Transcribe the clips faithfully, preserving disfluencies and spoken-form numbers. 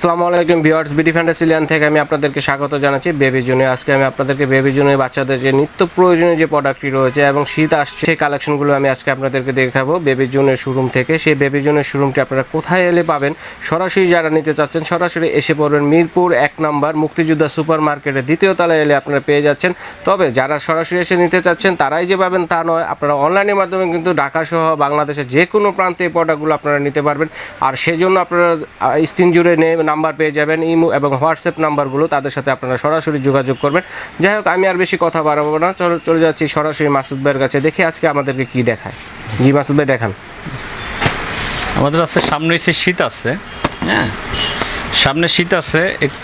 আসসালামু আলাইকুম viewers, BD ফ্যান্টাসিল্যান্ড থেকে আমি আপনাদেরকে স্বাগত জানাচ্ছি বেবির জন্য। আজকে আমি আপনাদেরকে বেবির জন্য বাচ্চাদের যে নিত্য প্রয়োজনীয় যে প্রোডাক্টটি রয়েছে এবং শীত আসছে সেই কালেকশনগুলো আমি আজকে আপনাদেরকে দেখাবো বেবির জন্য শোরুম থেকে। সেই বেবির জন্য শোরুমটি আপনারা কোথায় এলে পাবেন? সরাসরি যারা নিতে চাচ্ছেন সরাসরি এসে পড়বেন মিরপুর এক নম্বর মুক্তিযোদ্ধা সুপার মার্কেটের দ্বিতীয় তলায় এলে আপনারা পেয়ে যাচ্ছেন। তবে যারা সরাসরি এসে নিতে চাচ্ছেন তারাই যে পাবেন তা নয়, আপনারা অনলাইনের মাধ্যমে কিন্তু ঢাকা সহ বাংলাদেশের যে কোনো প্রান্তে এই প্রোডাক্টগুলো আপনারা নিতে পারবেন। আর সেজন্য আপনারা স্ক্রিন জুড়ে নেম নাম্বার পেয়ে যাবেন, ইমো এবং হোয়াটসঅ্যাপ নাম্বারগুলো, তাদের সাথে আপনারা সরাসরি যোগাযোগ করবেন। যাই হোক, আমি আর বেশি কথা বাড়াবো না, চলো চলে যাচ্ছি সরাসরি মাসুদ ভাইয়ের কাছে। দেখি আজকে আমাদেরকে কি দেখায়। জি মাসুদ ভাই, দেখান। আমাদের আছে সামনে এসে শীত আছে, হ্যাঁ সামনে শীত আছে।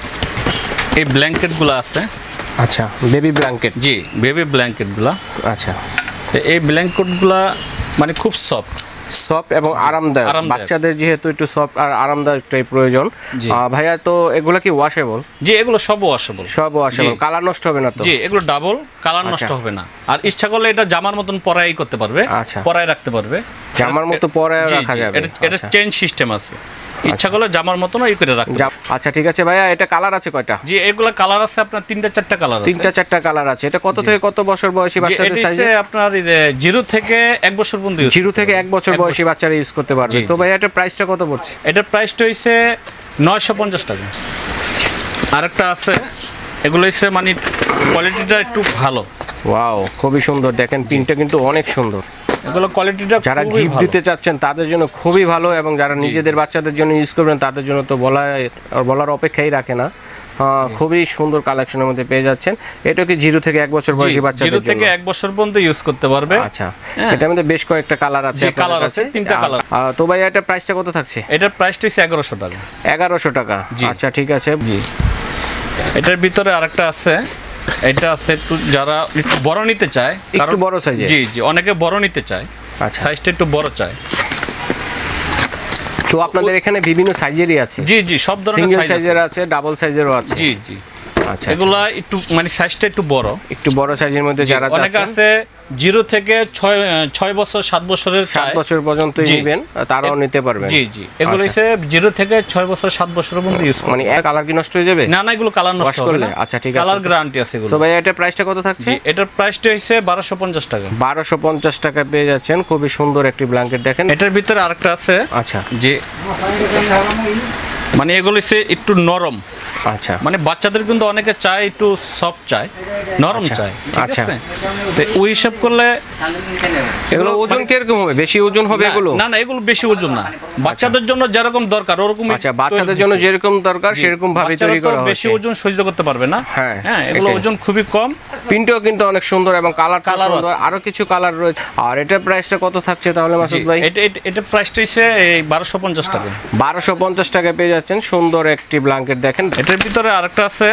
এই ব্ল্যাঙ্কেটগুলো আছে। আচ্ছা, বেবি ব্ল্যাঙ্কেট। জি, বেবি ব্ল্যাঙ্কেটগুলো। আচ্ছা, এই ব্ল্যাঙ্কেটগুলো মানে খুব সফট সফট এবং আরামদায়ক। বাচ্চাদের যেহেতু একটু সফট আর আরামদায়কটাই প্রয়োজন। ভাইয়া, তো এগুলো কি ওয়াশেবল? জি, এগুলো সব ওয়াশেবল। সব ওয়াশেবল, কালার নষ্ট হবে না তো? জি, এগুলো ডাবল, কালার নষ্ট হবে না। আর ইচ্ছা করলে এটা জামার মতন পরাই করতে পারবে। আচ্ছা, পরাই রাখতে পারবে, জামার মতো পরাই রাখা যাবে। এটা চেইন সিস্টেম আছে, ইচ্ছা করলে জামার মতন এই করে রাখতে। আচ্ছা ঠিক আছে ভাইয়া, এটা কালার আছে কয়টা? জি, এগুলা কালার আছে আপনার তিনটা চারটা কালার আছে। তিনটা চারটা কালার আছে। এটা কত থেকে কত বছর বয়সী বাচ্চাদের সাইজে? আপনার জিরো থেকে এক বছর পর্যন্ত ইউজ জিরো থেকে এক বছর বয়সী বাচ্চারা ইউজ করতে পারবে। তো ভাইয়া এটা প্রাইসটা কত পড়ছে? এটার প্রাইসটা হইছে নয়শো পঞ্চাশ টাকা। আরেকটা আছে, এগুলো হচ্ছে মানে কোয়ালিটিটা একটু ভালো। ওয়াও, খুবই সুন্দর। দেখেন পিনটা কিন্তু অনেক সুন্দর। এগুলো কোয়ালিটিটা যারা গিফট দিতে চাচ্ছেন তাদের জন্য খুবই ভালো, এবং যারা নিজেদের বাচ্চাদের জন্য ইউজ করবেন তাদের জন্য তো বলা বলার অপেক্ষাই রাখে না। হ্যাঁ, খুবই সুন্দর কালেকশনের মধ্যে পেয়ে যাচ্ছেন। এটা কি জিরো থেকে এক বছর বয়সী বাচ্চাদের জন্য? জিরো থেকে এক বছর পর্যন্ত ইউজ করতে পারবে। আচ্ছা, এটার মধ্যে বেশ কয়েকটা কালার আছে। কালার আছে তিনটা কালার। তো ভাই এটা প্রাইসটা কত থাকছে? এটার প্রাইসটা হচ্ছে এগারোশো টাকা। এগারোশো টাকা, আচ্ছা ঠিক আছে। জি, এটার ভিতরে আরেকটা আছে। এটা আছে একটু যারা একটু বড় নিতে চায়, একটু বড় সাইজে। জি জি, অনেকে বড় নিতে চায়। আচ্ছা, সাইজটা একটু বড় চায়। তো আপনাদের এখানে বিভিন্ন সাইজেরই আছে? জি জি, সব ধরনের সিঙ্গেল সাইজের আছে, ডাবল সাইজেরও আছে। জি জি, আচ্ছা, এগুলা একটু মানে সাইজটা একটু বড়, একটু বড় সাইজের মধ্যে যারা চাচ্ছেন। অনেক আছে জিরো থেকে ছয় ছয় বছর সাত বছরের সাত বছর পর্যন্ত নেবেন, তারাও নিতে পারবেন। জি জি, এগুলো হচ্ছে জিরো থেকে ছয় বছর সাত বছরের মধ্যে ইউজ মানে এক কালার কি নষ্ট হয়ে যাবে? না না, এগুলো কালার নষ্ট হবে না। আচ্ছা ঠিক আছে, কালার গ্যারান্টি আছে এগুলো। তো ভাই এটা প্রাইসটা কত থাকছে? এটার প্রাইসটা হইছে বারোশো পঞ্চাশ টাকা। বারোশো পঞ্চাশ টাকা পেয়ে যাচ্ছেন। খুবই সুন্দর একটি ব্ল্যাঙ্কেট। দেখেন এটার ভিতরে আরেকটা আছে। আচ্ছা, যে মানে এগুলো হচ্ছে একটু নরম। আচ্ছা, মানে বাচ্চাদের কিন্তু অনেকে চায় একটু সফট চায়, নরম চায়। আচ্ছা, তো ওই হিসাব করলে এগুলো ওজন কিরকম হবে? বেশি ওজন হবে এগুলো? না না, এগুলো বেশি ওজন না। বাচ্চাদের জন্য যেরকম দরকার ওরকম। আচ্ছা, বাচ্চাদের জন্য যেরকম দরকার সেরকম ভাবে তৈরি করা হয়েছে। বেশি ওজন সহ্য করতে পারবে না। হ্যাঁ হ্যাঁ, এগুলো ওজন খুবই কম। প্রিন্টও কিন্তু অনেক সুন্দর এবং কালার কালার সুন্দর, আরো কিছু কালার রয়েছে। আর এটার প্রাইসটা কত থাকছে তাহলে মাসুদ ভাই? এটা এটা প্রাইসটা হচ্ছে এই বারোশো পঞ্চাশ টাকা। বারোশো পঞ্চাশ টাকা পেয়ে যাচ্ছেন সুন্দর একটি ব্ল্যাঙ্কেট। দেখেন এটার ভিতরে আরেকটা আছে।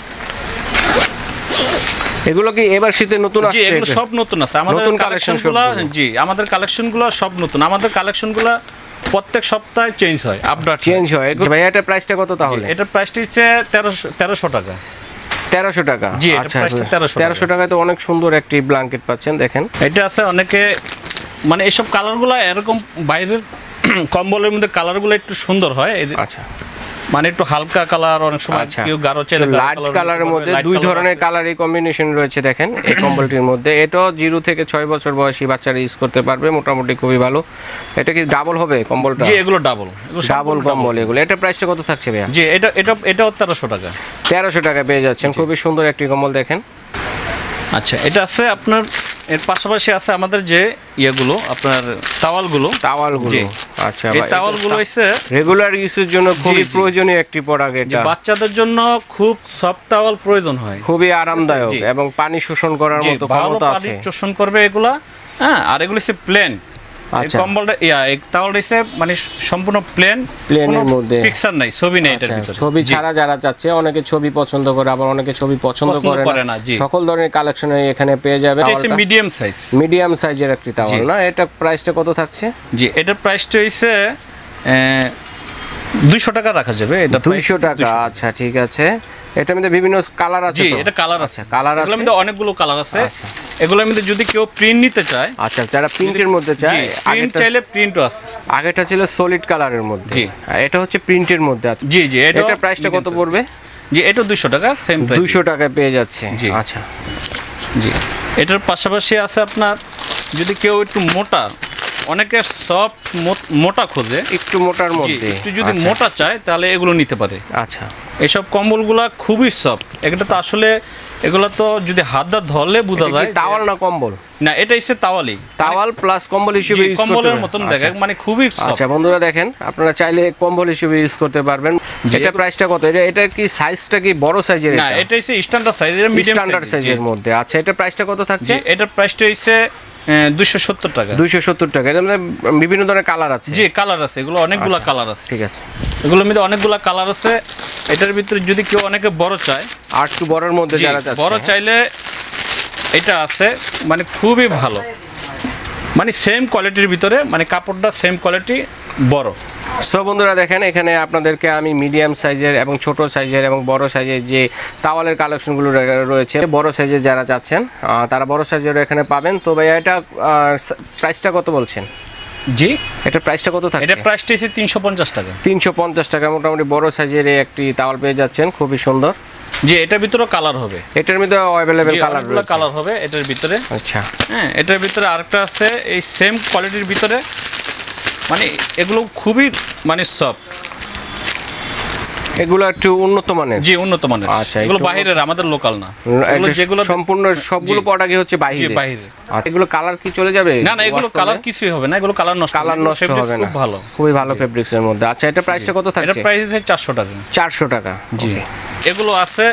এগুলো কি এবার শীতে নতুন আসছে? এগুলো সব নতুন আছে আমাদের কালেকশনগুলো। জি, আমাদের কালেকশনগুলো সব নতুন। আমাদের কালেকশনগুলো প্রত্যেক সপ্তাহে চেঞ্জ হয়, আপডেট চেঞ্জ হয়। ভাই এটার প্রাইসটা কত তাহলে? এটার প্রাইসটা হচ্ছে তেরোশো তেরোশো টাকা। তেরোশো টাকা, জি। আচ্ছা, তেরোশো টাকায় তো অনেক সুন্দর একটি ব্ল্যাঙ্কেট পাচ্ছেন। দেখেন এটা আছে অনেকে মানে এইসব কালারগুলো এরকম বাইরের কম্বলের মধ্যে কালারগুলো একটু সুন্দর হয়। আচ্ছা, মানে একটু হালকা কালার, অনেক সময় কেউ গাঢ় চাইলে লাইট কালারের মধ্যে দুই ধরনের কালারই কম্বিনেশন রয়েছে। দেখেন এই কম্বলটির মধ্যে। এটাও জিরো থেকে ছয় বছর বয়সী বাচ্চারা ইউজ করতে পারবে, মোটামুটি খুবই ভালো। এটা কি ডাবল হবে কম্বলটা? জি, এগুলো ডাবল, ডাবল কম্বল এগুলো। এটা প্রাইসটা কত থাকছে ভাইয়া? জি, এটা এটা এটাও তেরোশো টাকা। তেরোশো টাকা পেয়ে যাচ্ছেন। খুবই সুন্দর একটি কম্বল। দেখেন আচ্ছা, এটা আছে আপনার এর পাশাপাশি আছে আমাদের যে ইয়েগুলো, আপনার তাওয়ালগুলো। তাওয়ালগুলো, আচ্ছা, এই তাওয়ালগুলো হচ্ছে রেগুলার ইউজের জন্য খুবই প্রয়োজনীয় একটি প্রোডাক্ট। এটা বাচ্চাদের জন্য খুব সফট তাওয়াল প্রয়োজন হয়, খুবই আরামদায়ক এবং পানি শোষণ করার মতো ক্ষমতা আছে। পানি শোষণ করবে এগুলা। হ্যাঁ, আর এগুলো হচ্ছে প্লেন। আচ্ছা, কম্বলটা ইয়া এই তাওয়ালটা হচ্ছে মানে সম্পূর্ণ প্লেন, প্লেনের মধ্যে পিকচার নাই, ছবি নেই এটার ভিতরে। ছবি ছাড়া যারা চাচ্ছে, অনেকে ছবি পছন্দ করে, আবার অনেকে ছবি পছন্দ করে না। সকল ধরনের কালেকশন এখানে পেয়ে যাবে। এটা মিডিয়াম সাইজ, মিডিয়াম সাইজের একটি তাওয়াল না? এটা প্রাইসটা কত থাকছে? জি, এটার প্রাইসটা হইছে দুইশো টাকা রাখা যাবে। এটা দুইশো টাকা, আচ্ছা ঠিক আছে। এটার মধ্যে বিভিন্ন কালার আছে। জি, এটা কালার আছে, কালার আছে, এগুলোর মধ্যে অনেকগুলো কালার আছে। আচ্ছা, এগুলোর মধ্যে যদি কেউ প্রিন্ট নিতে চায়, আচ্ছা, যারা প্রিন্টের মধ্যে চায়, প্রিন্ট চাইলে প্রিন্টও আছে। আগেটা ছিল সলিড কালারের মধ্যে, জি, এটা হচ্ছে প্রিন্টের মধ্যে আছে। জি জি, এটার প্রাইসটা কত পড়বে? জি, এটা দুইশো টাকা, সেম প্রাইস, দুইশো টাকায় পেয়ে যাচ্ছে। আচ্ছা, জি। এটার পাশাপাশি আছে আপনার যদি কেউ একটু মোটা, অনেকে সফট মোটা খোঁজে, একটু মোটার মধ্যে একটু যদি মোটা চায় তাহলে এগুলো নিতে পারে। আচ্ছা, এইসব কম্বলগুলা খুবই সফট। এটা তো আসলে এগুলো তো যদি হাত দা ধরলে বোঝা যায় তাওয়াল না কম্বল। না, এটা হচ্ছে তাওয়ালি, তাওয়াল প্লাস কম্বল হিসেবে ইউজ করতে পারবেন। কম্বলের মতন দেখে, মানে খুবই সফট। আচ্ছা বন্ধুরা দেখেন, আপনারা চাইলে কম্বল হিসেবে ইউজ করতে পারবেন। এটা প্রাইসটা কত? এটা এটা কি সাইজটা কি বড় সাইজের? না, এটা হচ্ছে স্ট্যান্ডার্ড সাইজ, এটা মিডিয়াম স্ট্যান্ডার্ড সাইজের মধ্যে। আচ্ছা, এটা প্রাইসটা কত থাকছে? এটার প্রাইসটা হচ্ছে দুইশো সত্তর টাকা। দুইশো সত্তর টাকা। এর মধ্যে বিভিন্ন ধরনের কালার আছে। জি, কালার আছে, এগুলো অনেকগুলো কালার আছে। ঠিক আছে, এগুলোর মধ্যে অনেকগুলো কালার আছে। এটার ভিতরে যদি কেউ অনেকে বড় চায়, আর একটু বড়র মধ্যে যারা চাচ্ছে, বড় চাইলে এটা আছে, মানে খুবই ভালো, মানে সেম কোয়ালিটির ভিতরে, মানে কাপড়টা সেম কোয়ালিটি, বড়। সো বন্ধুরা দেখেন, এখানে আপনাদেরকে আমি মিডিয়াম সাইজের এবং ছোট সাইজের এবং বড় সাইজের যে তাওয়ালের কালেকশনগুলো রয়েছে, বড় সাইজের যারা চাচ্ছেন তারা বড় সাইজের এখানে পাবেন। তো ভাই এটা প্রাইসটা কত বলছেন? জি, এটা প্রাইসটা কত থাকে? এটা প্রাইসটা হচ্ছে তিনশো পঞ্চাশ টাকা। তিনশো পঞ্চাশ টাকা মোটামুটি বড় সাইজের একটি তাওয়াল পেয়ে যাচ্ছেন, খুবই সুন্দর। জি, এটার ভিতরে কালার হবে, এটার ভিতরে অ্যাভেলেবেল কালার রয়েছে, কালার হবে এটার ভিতরে। আচ্ছা, হ্যাঁ, এটার ভিতরে আরেকটা আছে এই সেম কোয়ালিটির ভিতরে, মানে এগুলো খুবই মানে সফট, এগুলো একটু উন্নত মানের। জি, উন্নত মানের। আচ্ছা, এগুলো বাইরের, আমাদের লোকাল না। এগুলো যেগুলো সম্পূর্ণ সবগুলো প্রোডাক্টই হচ্ছে বাইরে। বাইরে। আচ্ছা, এগুলো কালার কি চলে যাবে? না না, এগুলো কালার কিছুই হবে না, এগুলো কালার নষ্ট কালার নষ্ট হবে না। খুব ভালো, খুবই ভালো ফেব্রিক্স এর মধ্যে। আচ্ছা, এটা প্রাইসটা কত থাকছে? এটা প্রাইস আছে চারশো টাকা। চারশো টাকা। জি, এগুলো আছে,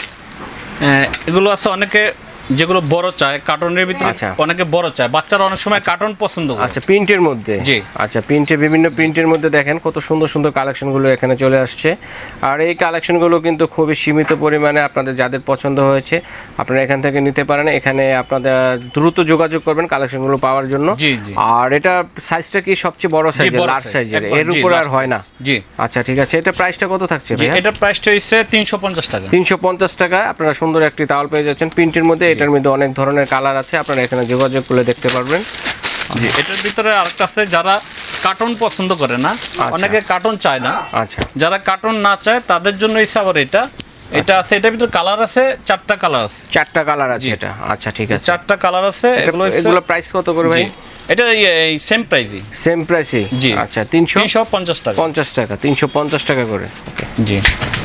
এগুলো আছে অনেকে যেগুলো বড় চায়, কার্টনের ভিতরে অনেকে বড় চায়, বাচ্চারা অনেক সময় কার্টন পছন্দ করে। আচ্ছা, প্রিন্টের মধ্যে। জি, আচ্ছা, প্রিন্টে বিভিন্ন প্রিন্টের মধ্যে দেখেন কত সুন্দর সুন্দর কালেকশনগুলো এখানে চলে আসছে। আর এই কালেকশনগুলো কিন্তু খুবই সীমিত পরিমাণে, আপনাদের যাদের পছন্দ হয়েছে আপনারা এখান থেকে নিতে পারেন। এখানে আপনাদের দ্রুত যোগাযোগ করবেন কালেকশনগুলো পাওয়ার জন্য। জি জি। আর এটা সাইজটা কি সবচেয়ে বড় সাইজের, লার্জ সাইজের, এর উপরে আর হয় না? জি। আচ্ছা, ঠিক আছে। এটা প্রাইসটা কত থাকছে ভাই? এটা প্রাইসটা হচ্ছে তিনশো পঞ্চাশ টাকা। তিনশো পঞ্চাশ টাকা আপনারা সুন্দর একটি তাওয়াল পেয়ে যাচ্ছেন প্রিন্টের মধ্যে। এটার মধ্যে অনেক ধরনের কালার আছে, আপনারা এখানে যোগাযোগ করে দেখতে পারবেন। জি, এটার ভিতরে আরেকটা আছে, যারা কার্টন পছন্দ করে না, অনেকে কার্টন চায় না। আচ্ছা, যারা কার্টন না চায় তাদের জন্য এই আবার এটা এটা আছে। এটার ভিতরে কালার আছে, চারটা কালার আছে। চারটা কালার আছে এটা? আচ্ছা, ঠিক আছে, চারটা কালার আছে। এগুলো এগুলো প্রাইস কত করে ভাই? এটা এই সেম প্রাইসই। সেম প্রাইসই? জি। আচ্ছা, তিনশো পঞ্চাশ টাকা। পঞ্চাশ টাকা, তিনশো পঞ্চাশ টাকা করে। ওকে, জি।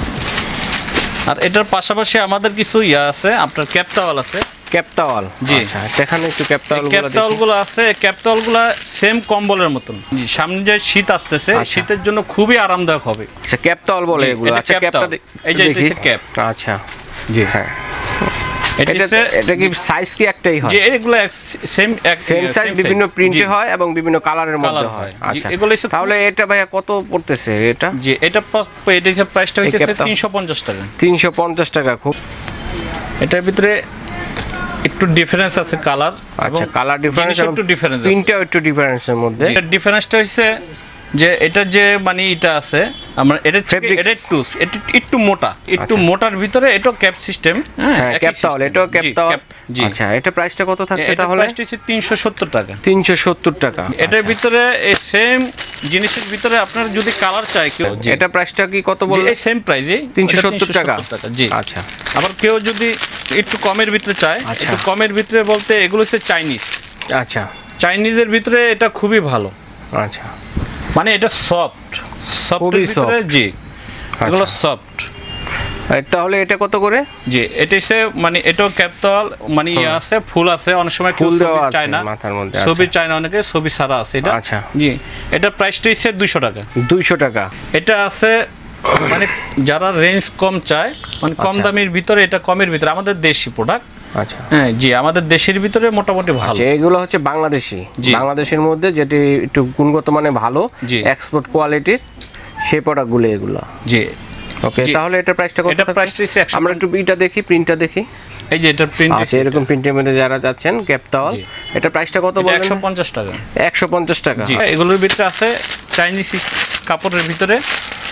আর এটার পাশাপাশি আমাদের কিছু ইয়া আছে, আপনার ক্যাপ টাওয়াল আছে। Cap towel? জি। আচ্ছা, এখানে একটু ক্যাপ টাওয়ালগুলো ক্যাপ টাওয়ালগুলো আছে। ক্যাপ টাওয়ালগুলো সেম কম্বলের মতন। সামনে যে শীত আসতেছে, শীতের জন্য খুবই আরামদায়ক হবে। আচ্ছা, ক্যাপ টাওয়াল বলে এগুলো? আচ্ছা, ক্যাপটা এই যে এটা ক্যাপ। আচ্ছা, জি, হ্যাঁ। এটা এটা কি সাইজ কি একটাই হয়? জি, এগুলো সেম সেম সাইজ, বিভিন্ন প্রিন্টে হয় এবং বিভিন্ন কালারের মধ্যে হয়। আচ্ছা, এগুলো তাহলে এটা ভাইয়া কত পড়তেছে এটা? জি, এটা এটা প্রাইসটা হইছে তিনশো পঞ্চাশ টাকা। তিনশো পঞ্চাশ টাকা। খুব, এটার ভিতরে একটু ডিফারেন্স আছে কালার। আচ্ছা, কালার ডিফারেন্স, একটু ডিফারেন্স, প্রিন্টটাও একটু ডিফারেন্সের মধ্যে। এটা ডিফারেন্সটা হইছে যে এটা যে মানে এটা আছে আমরা এটা এটা একটু একটু মোটা, একটু মোটার ভিতরে এটা ক্যাপ সিস্টেম। হ্যাঁ, ক্যাপ টাওয়াল, এটা ক্যাপ টাওয়াল। আচ্ছা, এটা প্রাইসটা কত থাকছে তাহলে? প্রাইসটা হচ্ছে তিনশো সত্তর টাকা। তিনশো সত্তর টাকা। এটার ভিতরে এই সেম জিনিসের ভিতরে আপনার যদি কালার চাই কেউ, এটা প্রাইসটা কি কত বললেন? এই সেম প্রাইসই তিনশো সত্তর টাকা। জি। আচ্ছা, আবার কেউ যদি একটু কমের ভিতরে চায়, একটু কমের ভিতরে বলতে এগুলো হচ্ছে চাইনিজ। আচ্ছা, চাইনিজের ভিতরে এটা খুবই ভালো। আচ্ছা, মানে এটা সফট, সফটের ভিতরে। জি, এগুলো সফট। তাহলে এটা কত করে? জি, এটা হচ্ছে মানে এটাও ক্যাপটাল, মানে ইয়ে আছে, ফুল আছে, অনেক সময় ফুল দেওয়া আছে চায় না মাথার মধ্যে। ছবি চায় না অনেকে, ছবি সারা আছে এটা। আচ্ছা, জি, এটা প্রাইসটা হচ্ছে দুইশো টাকা। দুইশো টাকা। এটা আছে মানে যারা রেঞ্জ কম চায়, মানে কম দামের ভিতরে, এটা কমের ভিতরে, আমাদের দেশি প্রোডাক্ট। আচ্ছা, হ্যাঁ, জি, আমাদের দেশের ভিতরে মোটামুটি ভালো। এগুলো হচ্ছে বাংলাদেশি, বাংলাদেশের মধ্যে যেটি একটু গুণগত মানে ভালো, এক্সপোর্ট কোয়ালিটির সেই প্রোডাক্টগুলো এগুলো। জি, ওকে, তাহলে এটা প্রাইসটা কত? এটা প্রাইসটা হচ্ছে আমরা একটু এটা দেখি, প্রিন্টটা দেখি। এই যে এটা প্রিন্ট আছে, এরকম প্রিন্টের মধ্যে যারা যাচ্ছেন ক্যাপ টাওয়াল, এটা প্রাইসটা কত বলেন? একশো পঞ্চাশ টাকা। একশো পঞ্চাশ টাকা। জি, এগুলোর ভিতরে আছে চাইনিজ কাপড়ের ভিতরে।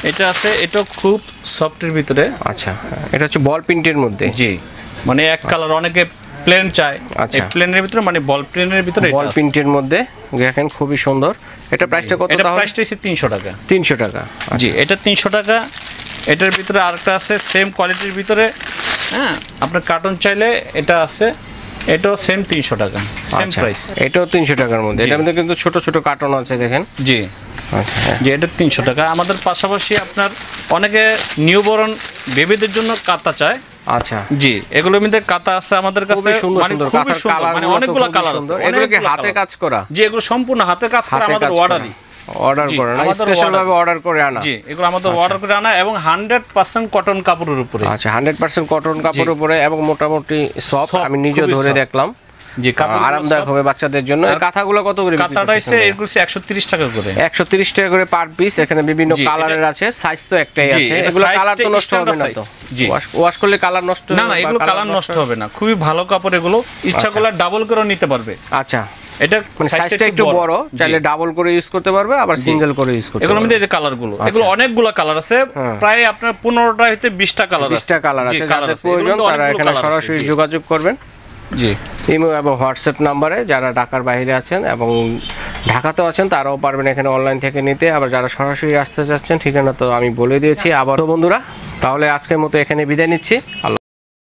এটা আছে, এটা খুব সফটের ভিতরে। আচ্ছা, এটা হচ্ছে বল প্রিন্টের মধ্যে। জি, মানে এক কালার, অনেকে প্লেন চায়। আচ্ছা, এই প্লেনের ভিতরে মানে বল প্রিন্টের ভিতরে, বল প্রিন্টের মধ্যে দেখেন খুবই সুন্দর। এটা প্রাইসটা কত? এটা প্রাইসটা হচ্ছে তিনশো টাকা। তিনশো টাকা, জি, এটা তিনশো টাকা। এটার ভিতরে আরেকটা আছে সেম কোয়ালিটির ভিতরে, হ্যাঁ, আপনার কার্টুন চাইলে এটা আছে, এটাও সেম তিনশো টাকা, সেম প্রাইস। এটাও তিনশো টাকার মধ্যে। এটার মধ্যে কিন্তু ছোট ছোট কার্টুন আছে দেখেন। জি, আচ্ছা, জি, এটা তিনশো টাকা। আমাদের পাশাপাশি আপনার অনেকে নিউবর্ন বেবিদের জন্য কাতা চায়। আচ্ছা, জি, এগুলোর মধ্যে কাতা আছে আমাদের কাছে, খুবই সুন্দর সুন্দর খুবই সুন্দর, মানে অনেকগুলো কালার আছে। এগুলো কি হাতে কাজ করা? জি, এগুলো সম্পূর্ণ হাতে কাজ করা, আমাদের অর্ডারই অর্ডার করে না, স্পেশাল ভাবে অর্ডার করে আনা। জি, এগুলো আমাদের অর্ডার করে আনা এবং হান্ড্রেড পার্সেন্ট কটন কাপড়ের উপরে। আচ্ছা, হান্ড্রেড পার্সেন্ট কটন কাপড়ের উপরে এবং মোটামুটি সফট, আমি নিজে ধরে দেখলাম। জি, কাপড় আরামদায়ক হবে বাচ্চাদের জন্য। এই কাঁথাগুলো কত করে? কাঁথাটা হচ্ছে এগুলো একশো তিরিশ টাকা করে। একশো তিরিশ টাকা করে পার পিস। এখানে বিভিন্ন কালারের আছে, সাইজ তো একটাই আছে। এগুলো কালার তো নষ্ট হবে না তো? জি, ওয়াশ করলে কালার নষ্ট হবে না? না, এগুলো কালার নষ্ট হবে না, খুবই ভালো কাপড়। এগুলো ইচ্ছা করলে ডাবল করে নিতে পারবে। আচ্ছা, এটা মানে সাইজটা একটু বড়, চাইলে ডাবল করে ইউজ করতে পারবে, আবার সিঙ্গেল করে ইউজ করতে পারবে। এগুলোর মধ্যে এই যে কালারগুলো, এগুলো অনেকগুলো কালার আছে, প্রায় আপনার পনেরোটা হইতে বিশটা কালার আছে। বিশটা কালার আছে, যাদের প্রয়োজন তারা এখানে সরাসরি যোগাযোগ করবেন। জি, ইমো এবং হোয়াটসঅ্যাপ নাম্বারে। যারা ঢাকার বাইরে আছেন এবং ঢাকাতেও আছেন তারাও পারবেন এখানে অনলাইন থেকে নিতে। আবার যারা সরাসরি আসতে চাচ্ছেন ঠিকানা তো আমি বলে দিয়েছি। আবার তো বন্ধুরা, তাহলে আজকের মতো এখানে বিদায় নিচ্ছি। আল্লাহ।